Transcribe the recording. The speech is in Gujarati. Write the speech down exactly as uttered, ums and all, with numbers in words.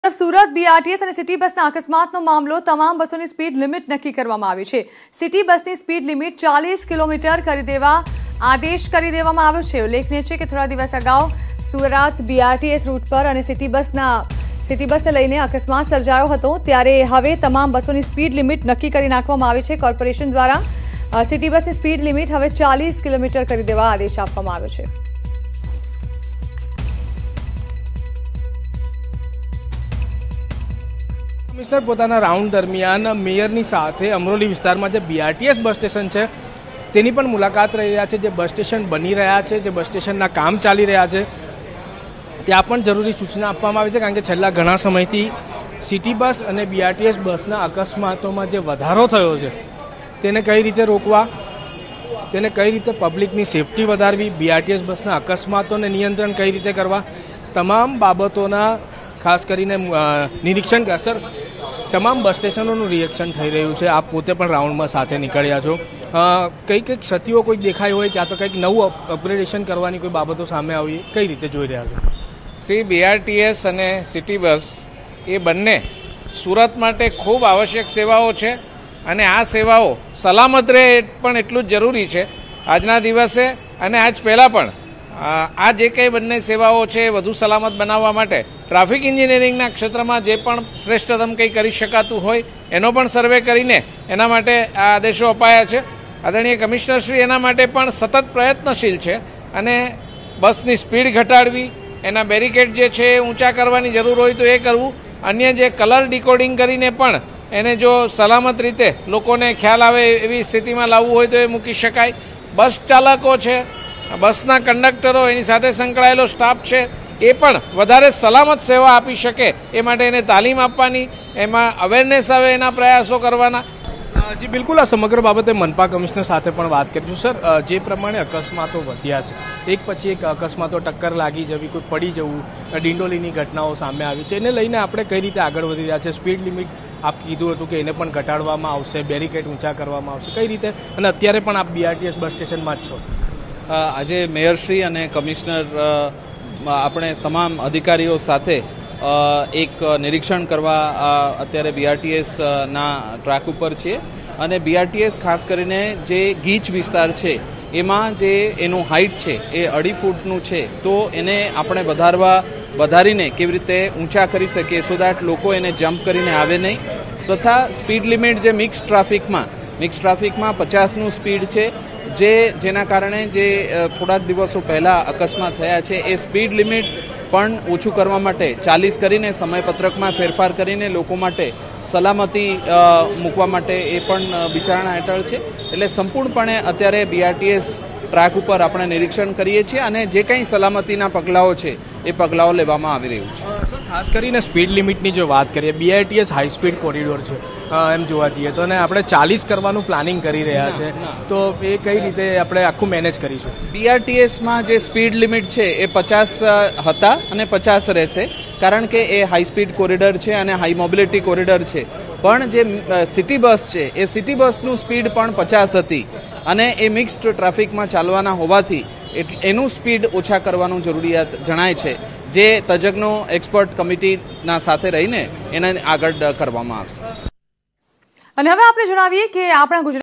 સુરત બીઆરટીએસ અને સિટી બસના અકસ્માતનો મામલો તમામ બસોની સ્પીડ લિમિટ નક્કી કરવામાં આવી છે। સિટી બસની સ્પીડ લિમિટ ચાલીસ કિલોમીટર કરી દેવા આદેશ કરી દેવામાં આવ્યો છે। ઉલ્લેખનીય છે કે થોડા દિવસ અગાઉ સુરત બીઆરટીએસ રૂટ પર અને સિટી બસના સિટી બસને લઈને અકસ્માત સર્જાયો હતો, ત્યારે હવે તમામ બસોની સ્પીડ લિમિટ નક્કી કરી નાખવામાં આવી છે। કોર્પોરેશન દ્વારા સિટી બસની સ્પીડ લિમિટ હવે ચાલીસ કિલોમીટર કરી દેવા આદેશ આપવામાં આવ્યો છે। કમિશનર પોતાના રાઉન્ડ દરમિયાન મેયરની સાથે અમરોલી વિસ્તારમાં જે બીઆરટીએસ બસ સ્ટેશન છે તેની પણ મુલાકાત રહી રહ્યા છે। જે બસ સ્ટેશન બની રહ્યા છે, જે બસ સ્ટેશનના કામ ચાલી રહ્યા છે, ત્યાં પણ જરૂરી સૂચના આપવામાં આવી છે, કારણ કે છેલ્લા ઘણા સમયથી સિટી બસ અને બીઆરટીએસ બસના અકસ્માતોમાં જે વધારો થયો છે તેને કઈ રીતે રોકવા, તેને કઈ રીતે પબ્લિકની સેફટી વધારવી, બીઆરટીએસ બસના અકસ્માતોને નિયંત્રણ કઈ રીતે કરવા, તમામ બાબતોના ખાસ કરીને નિરીક્ષણ કરશે। તમામ બસ સ્ટેશનોનું રિએક્શન થઈ રહ્યું છે। આપ પોતે પણ રાઉન્ડમાં સાથે નીકળ્યા છો, કઈ કઈ ક્ષતિઓ કોઈ દેખાઈ હોય, ક્યાં તો કંઈક નવું અપગ્રેડેશન કરવાની કોઈ બાબતો સામે આવી, કઈ રીતે જોઈ રહ્યા છો? સી બીઆરટીએસ અને સિટી બસ એ બંને સુરત માટે ખૂબ આવશ્યક સેવાઓ છે અને આ સેવાઓ સલામત રહે પણ એટલું જ જરૂરી છે આજના દિવસે અને આજ પહેલાં પણ। આ જે કંઈ બંને સેવાઓ છે વધુ સલામત બનાવવા માટે ટ્રાફિક એન્જિનિયરિંગના ક્ષેત્રમાં જે પણ શ્રેષ્ઠતમ કંઈ કરી શકાતું હોય એનો પણ સર્વે કરીને એના માટે આ આદેશો અપાયા છે। આદરણીય કમિશનરશ્રી એના માટે પણ સતત પ્રયત્નશીલ છે અને બસની સ્પીડ ઘટાડવી, એના બેરિકેડ જે છે એ ઊંચા કરવાની જરૂર હોય તો એ કરવું, અન્ય જે કલર ડિકોડિંગ કરીને પણ એને જો સલામત રીતે લોકોને ખ્યાલ આવે એવી સ્થિતિમાં લાવવું હોય તો એ મૂકી શકાય। બસ ચાલકો છે, બસના કંડક્ટરો, એની સાથે સંકળાયેલો સ્ટાફ છે એ પણ વધારે સલામત સેવા આપી શકે એ માટે એને તાલીમ આપવાની, એમાં અવેરનેસ આવે એના પ્રયાસો કરવાના। જી બિલકુલ, આ સમગ્ર બાબતે મનપા કમિશનર સાથે પણ વાત કરીશું। સર, જે પ્રમાણે અકસ્માતો વધ્યા છે, એક પછી એક અકસ્માતો, ટક્કર લાગી જવી, કોઈ પડી જવું, ડિંડોલીની ઘટનાઓ સામે આવી છે, એને લઈને આપણે કઈ રીતે આગળ વધી રહ્યા છે? સ્પીડ લિમિટ આપ કીધું હતું કે એને પણ ઘટાડવામાં આવશે, બેરિકેડ ઊંચા કરવામાં આવશે, કઈ રીતે? અને અત્યારે પણ આપ બીઆરટીએસ બસ સ્ટેશનમાં જ છો। આજે મેયરશ્રી અને કમિશનર આપણે તમામ અધિકારીઓ સાથે એક નિરીક્ષણ કરવા અત્યારે બીઆરટીએસના ટ્રેક ઉપર છીએ અને બીઆરટીએસ ખાસ કરીને જે ગીચ વિસ્તાર છે એમાં જે એનું હાઇટ છે એ અઢી ફૂટનું છે, તો એને આપણે વધારવા વધારીને કેવી રીતે ઊંચા કરી શકીએ સો દેટ લોકો એને જમ્પ કરીને આવે નહીં, તથા સ્પીડ લિમિટ જે મિક્સ ટ્રાફિકમાં મિક્સ ટ્રાફિકમાં પચાસનું સ્પીડ છે, જે જેના કારણે જે થોડાક દિવસો પહેલાં અકસ્માત થયા છે એ સ્પીડ લિમિટ પણ ઓછું કરવા માટે ચાલીસ કરીને સમયપત્રકમાં ફેરફાર કરીને લોકો માટે સલામતી મૂકવા માટે એ પણ વિચારણા હેઠળ છે। એટલે સંપૂર્ણપણે અત્યારે બીઆરટીએસ ટ્રેક ઉપર આપણે નિરીક્ષણ કરીએ છીએ અને જે કંઈ સલામતીના પગલાઓ છે એ પગલાઓ લેવામાં આવી રહ્યું છે। સર, ખાસ કરીને સ્પીડ લિમિટની જો વાત કરીએ, બીઆરટીએસ હાઈ સ્પીડ કોરિડોર છે એમ જોવા જઈએ તો, અને આપણે ચાલીસ કરવાનું પ્લાનિંગ કરી રહ્યા છે, તો એ કઈ રીતે આપણે આખું મેનેજ કરીશું? બીઆરટીએસમાં જે સ્પીડ લિમિટ છે એ પચાસ હતા અને પચાસ રહેશે, કારણ કે એ હાઈ સ્પીડ કોરિડોર છે અને હાઈ મોબિલિટી કોરિડોર છે, પણ જે સિટી બસ છે એ સિટી બસનું સ્પીડ પણ પચાસ હતી અને એ મિક્સ્ડ ટ્રાફિકમાં ચાલવાના હોવાથી એનું સ્પીડ ઓછા કરવાનું જરૂરિયાત જણાય છે, જે તજજ્ઞો એક્સપર્ટ કમિટીના સાથે રહીને એને આગળ કરવામાં આવશે। અને હવે આપણે જણાવીએ કે આપણા ગુજરાત